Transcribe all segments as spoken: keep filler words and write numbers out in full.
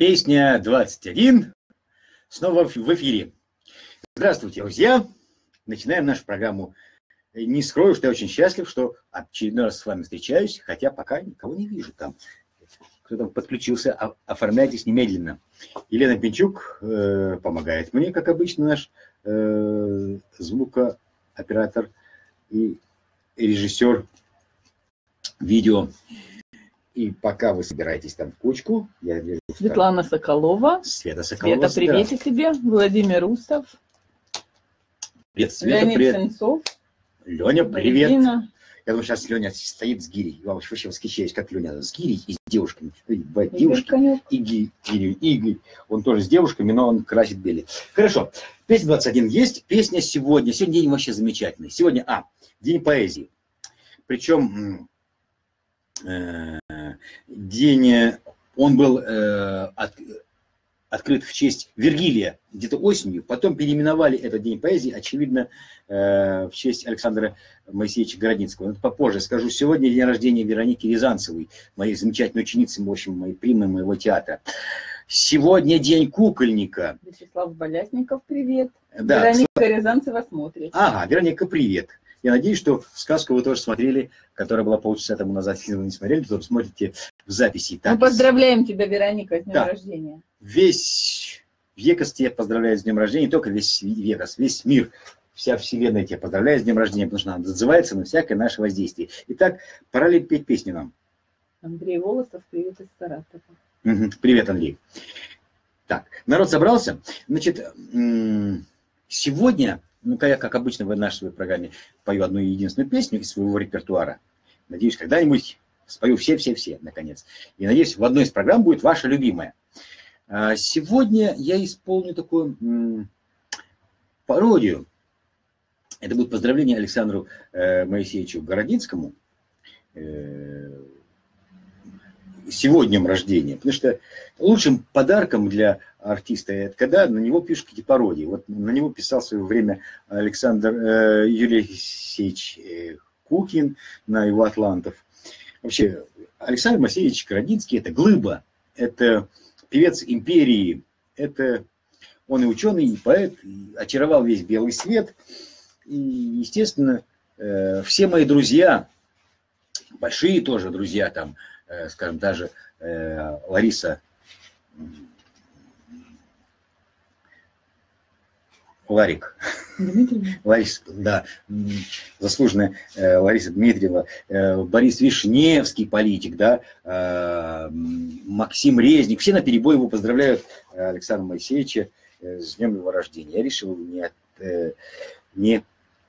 Песня двадцать один снова в эфире. Здравствуйте, друзья! Начинаем нашу программу. Не скрою, что я очень счастлив, что очередной раз с вами встречаюсь, хотя пока никого не вижу там. Кто там подключился, оформляйтесь немедленно. Елена Пинчук э, помогает мне, как обычно, наш э, звукооператор и режиссер видео. И пока вы собираетесь там в кучку, я вижу... Светлана там... Соколова. Света Соколова. Света, приветик тебе. Владимир Устов. Привет, Света, Леонид привет. Сенцов. Леня, привет. Ирина. Я думаю, сейчас Леня стоит с гирей. Я вообще восхищаюсь, как Леня с гирей и с девушками. Бывает девушки и гири, Игорь. Он тоже с девушками, но он красит бели. Хорошо. Песня двадцать один есть. Песня сегодня. Сегодня день вообще замечательный. Сегодня, а, день поэзии. Причем э, день, он был э, от, открыт в честь Вергилия где-то осенью. Потом переименовали этот день поэзии, очевидно, э, в честь Александра Моисеевича Городницкого. Но попозже скажу. Сегодня день рождения Вероники Рязанцевой, моей замечательной ученицы, в общем, моей примы моего театра. Сегодня день кукольника. Вячеслав Балясников, привет. Да, Вероника кстати... Рязанцева смотрит. Ага, Вероника, привет. Я надеюсь, что сказку вы тоже смотрели, которая была полчаса тому назад. Если вы не смотрели, то смотрите в записи. Так, мы поздравляем тебя, Вероника, с днем да. рождения. Весь Векас тебя поздравляет с днем рождения, не только весь Векас, весь мир, вся вселенная тебя поздравляет с днем рождения, потому что она отзывается на всякое наше воздействие. Итак, пора ли петь песню нам? Андрей Волосов, привет из Саратова. Угу. Привет, Андрей. Так, народ собрался. Значит, сегодня, ну, я, как обычно, в нашей своей программе пою одну единственную песню из своего репертуара. Надеюсь, когда-нибудь спою все-все-все, наконец. И надеюсь, в одной из программ будет ваша любимая. Сегодня я исполню такую м, пародию. Это будет поздравление Александру э, Моисеевичу Городницкому э, сегодня рождения. Потому что лучшим подарком для артиста это когда на него пишут какие-то пародии. Вот на него писал в свое время Александр э, Юрий Алексеевич э, Кукин на его «Атлантов». Вообще, Александр Моисеевич Городницкий – это глыба, это певец империи, это он и ученый, и поэт, и очаровал весь белый свет. И, естественно, э, все мои друзья, большие тоже друзья, там, э, скажем, даже э, Лариса, Ларик, Лариса, да, заслуженная э, Лариса Дмитриева, э, Борис Вишневский, политик, да, э, Максим Резник, все наперебой его поздравляют э, Александра Моисеевича э, с днем его рождения. Я решил не, э, не,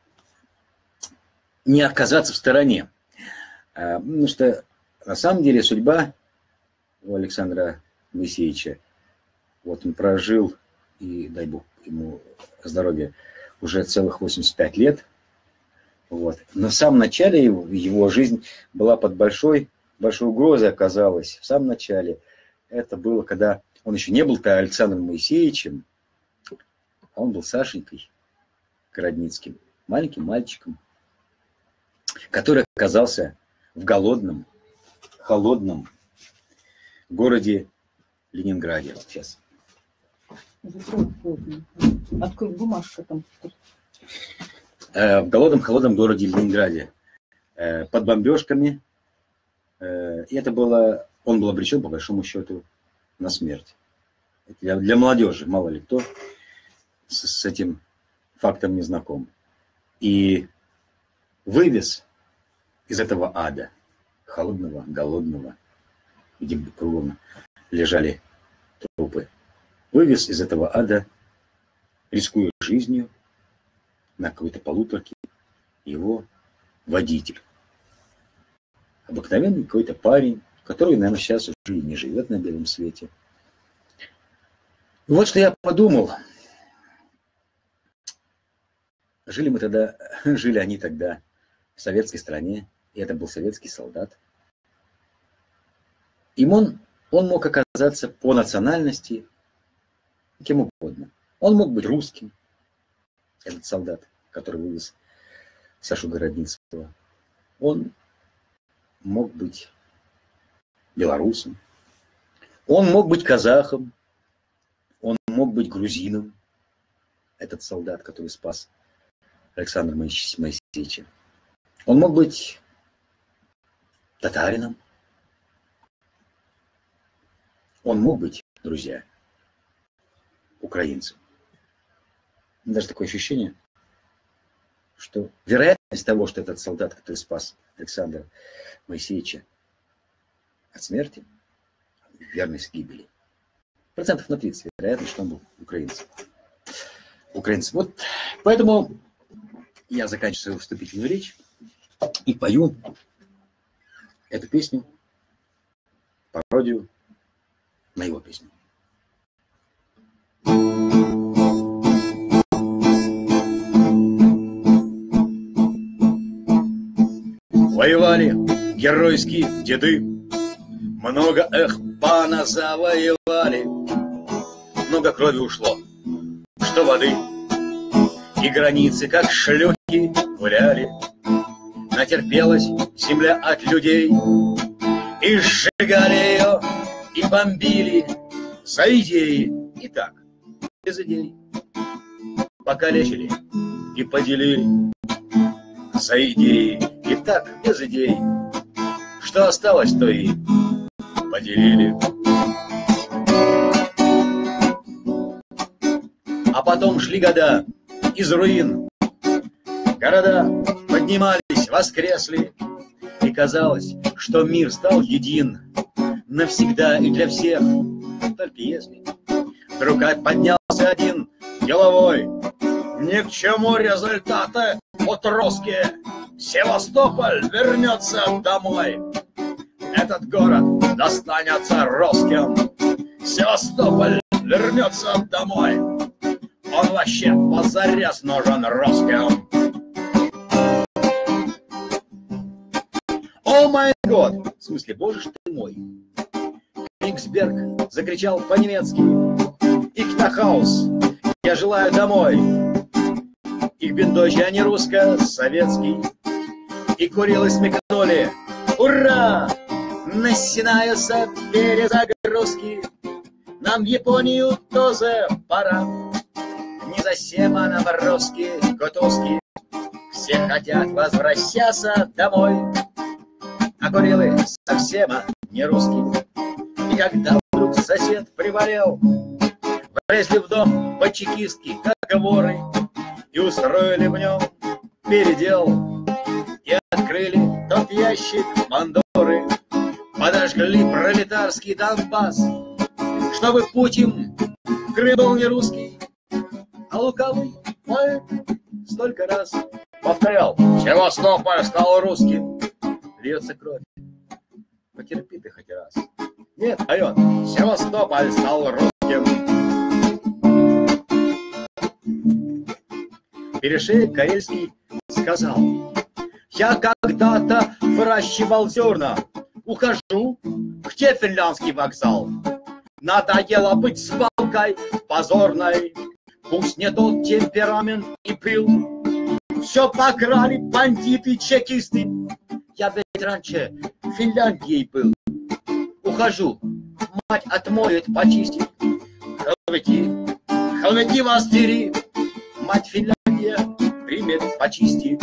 не отказаться в стороне, э, потому что на самом деле судьба у Александра Моисеевича, вот он прожил, и дай бог ему здоровья, уже целых восемьдесят пять лет. Вот. Но в самом начале его, его жизнь была под большой, большой угрозой оказалась. В самом начале это было, когда он еще не был-то Александром Моисеевичем, а он был Сашенькой Городницким, маленьким мальчиком, который оказался в голодном, холодном городе Ленинграде. Сейчас. Открой, бумажка там. В голодном, холодном городе Ленинграде. Под бомбежками. И это было... Он был обречен, по большому счету, на смерть. Для, для молодежи, мало ли кто с, с этим фактом не знаком. И вывез из этого ада, холодного, голодного, где кругом лежали трупы, вывез из этого ада, рискуя жизнью, на какой-то полуторке его водитель. Обыкновенный какой-то парень, который, наверное, сейчас уже и не живет на белом свете. И вот что я подумал. Жили мы тогда, жили они тогда в советской стране, и это был советский солдат. Им он, он мог оказаться по национальности кем угодно. Он мог быть русским, этот солдат, который вывез Сашу Городницкого. Он мог быть белорусом, Он мог быть казахом, он мог быть грузином, этот солдат, который спас Александра Моисеевича. Он мог быть татарином. Он мог быть, друзья, украинцем. Даже такое ощущение, что вероятность того, что этот солдат, который спас Александра Моисеевича от смерти, верность гибели, процентов на тридцать вероятность, что он был украинцем. Украинцем. Вот поэтому я заканчиваю свою вступительную речь и пою эту песню, пародию на его песню. Воевали геройские деды, много эх пана завоевали, много крови ушло, что воды, и границы, как шлюхи, гуляли. Натерпелась земля от людей, и сжигали ее, и бомбили за идеи. И так, без идей, покалечили и поделили за идеи. И так, без идей, что осталось, то и поделили. А потом шли года, из руин города поднимались, воскресли, и казалось, что мир стал един навсегда и для всех. Только если вдруг поднялся один деловой, ни к чему результаты от русские, Севастополь вернется домой. Этот город достанется русским, Севастополь вернется домой. Он вообще позарез нужен русским. О май год! В смысле, боже ж ты мой. Кенигсберг закричал по-немецки. Ихтахаус, я желаю домой. Их бендойче, а не русско-советский. И курилы смекнули. Ура! Начинаются перезагрузки. Нам в Японию тоже пора. Не засем, а нам русские кутузки. Все хотят возвращаться домой. А курилы совсем не русские. И когда вдруг сосед приболел, влезли в дом по чекистке, как воры, и устроили в нем передел. И открыли тот ящик Пандоры, подожгли пролетарский Донбасс, чтобы Путин в Крым был не русский, а лукавый поэт столько раз повторял: Севастополь стал русским. Льется кровь. Потерпи ты хоть раз. Нет, поет: Севастополь стал русским. Перешеек Карельский сказал: я когда-то выращивал зерна, ухожу, где финляндский вокзал? Надоело быть свалкой позорной, пусть не тот темперамент и пыл. Все покрали бандиты, чекисты. Я ведь раньше в Финляндии был. Ухожу, мать отмоет, почистит. Холвети, холвети вас дери, мать Финляндия примет, почистит.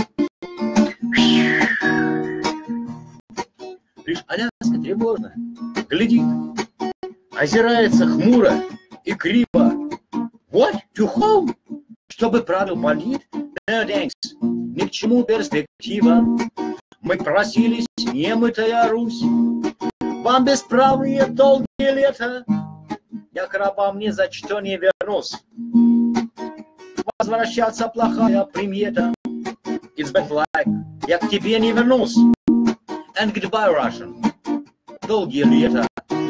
Лишь Аляска тревожно глядит, озирается хмуро и криво. What to home? Чтобы правил болит? No thanks, ни к чему перспектива. Мы просились, немытая Русь, вам бесправные долгие лета. Я к рабам ни за что не вернусь. Возвращаться плохая примета. It's bad like, я к тебе не вернусь. And goodbye, Russian. Долгие лета.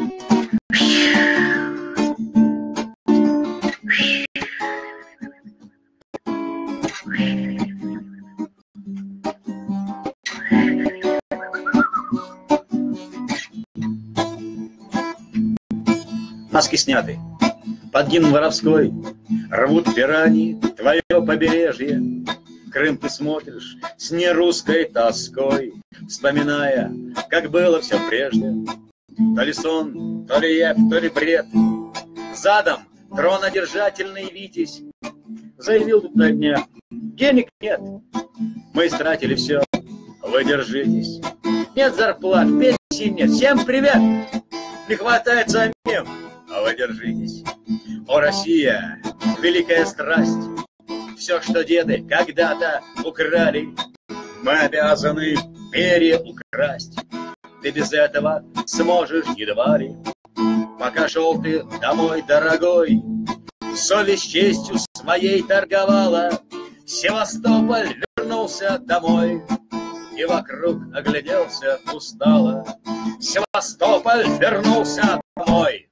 Маски сняты, под гимн воровской рвут пираньи твое побережье. Крым ты смотришь с нерусской тоской, вспоминая, как было все прежде. То ли сон, то ли явь, то ли бред. Задом тронодержательный Витязь заявил тут на днях: денег нет, мы истратили все, вы держитесь. Нет зарплат, пенсии нет, всем привет, не хватает самим, а вы держитесь. О, Россия, великая страсть, все, что деды когда-то украли, мы обязаны переукрасть. Ты без этого сможешь едва ли. Пока шел ты домой, дорогой, совесть честью своей торговала. Севастополь вернулся домой и вокруг огляделся устало. Севастополь вернулся домой.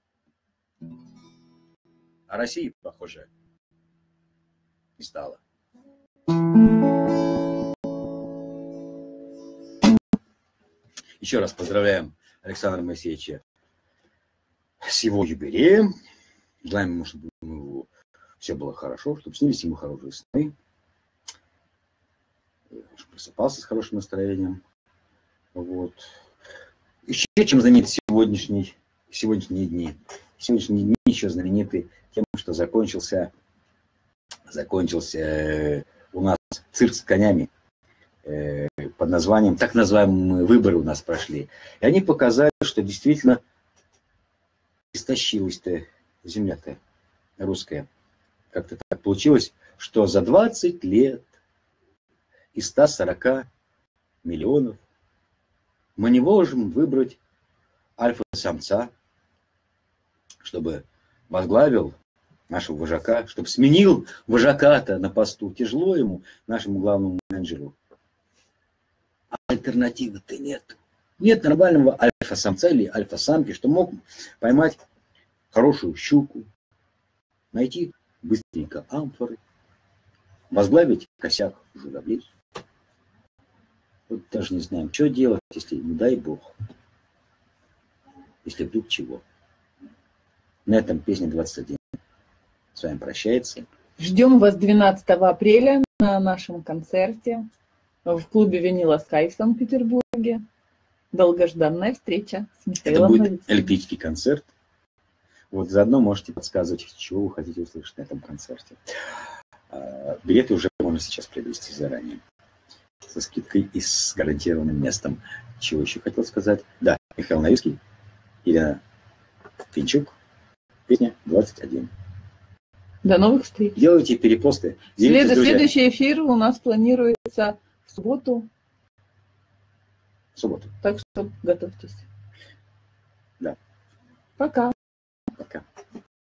А России, похоже, не стало. Еще раз поздравляем Александра Моисеевича с его юбилеем. Желаем ему, чтобы у него все было хорошо, чтобы снились ему хорошие сны, чтобы просыпался с хорошим настроением. Вот. Еще чем знаменит сегодняшний, сегодняшние дни. Сегодняшние дни еще знамениты тем, что закончился, закончился у нас цирк с конями под названием, так называемые выборы у нас прошли. И они показали, что действительно истощилась-то земля-то русская. Как-то так получилось, что за двадцать лет из ста сорока миллионов мы не можем выбрать альфа-самца, чтобы возглавил нашего вожака, чтобы сменил вожака-то на посту. Тяжело ему, нашему главному менеджеру. А альтернативы-то нет. Нет нормального альфа-самца или альфа-самки, что мог поймать хорошую щуку, найти быстренько амфоры, возглавить косяк журавлей. Вот даже не знаем, что делать, если не дай бог. Если вдруг чего. На этом песня двадцать один с вами прощается. Ждем вас двенадцатого апреля на нашем концерте в клубе «Винила Скай» в Санкт-Петербурге. Долгожданная встреча с Михаилом Это будет Новицыным. электрический концерт. Вот заодно можете подсказывать, чего вы хотите услышать на этом концерте. Билеты уже можно сейчас приобрести заранее. Со скидкой и с гарантированным местом. Чего еще хотел сказать? Да, Михаил Новицкий, Елена Пинчук. Песня двадцать один. До новых встреч. Делайте перепосты. След... Следующий эфир у нас планируется в субботу. В субботу. Так что готовьтесь. Да. Пока.